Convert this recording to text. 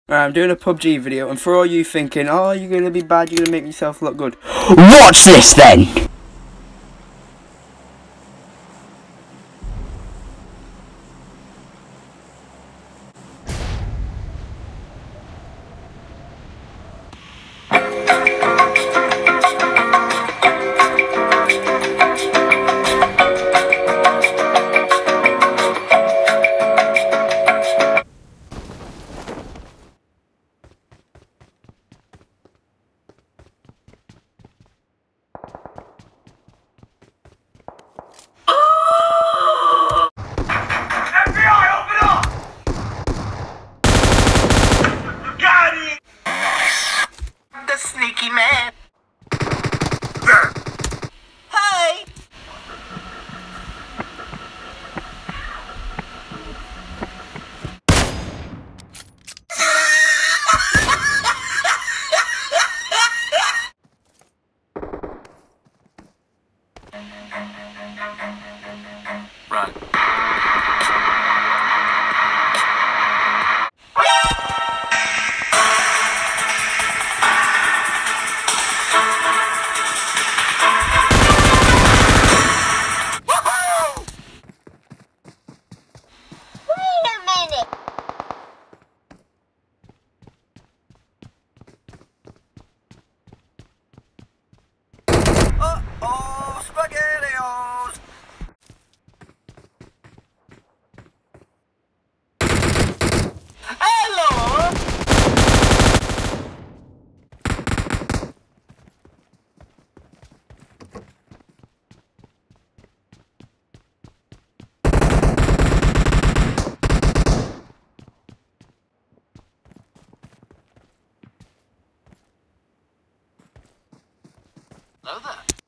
I'm doing a PUBG video, and for all you thinking, oh, you're going to be bad, you're going to make yourself look good. Watch this then! Sneaky man. Hey! Run. Uh-oh, SpaghettiOs! Hello! Hello there.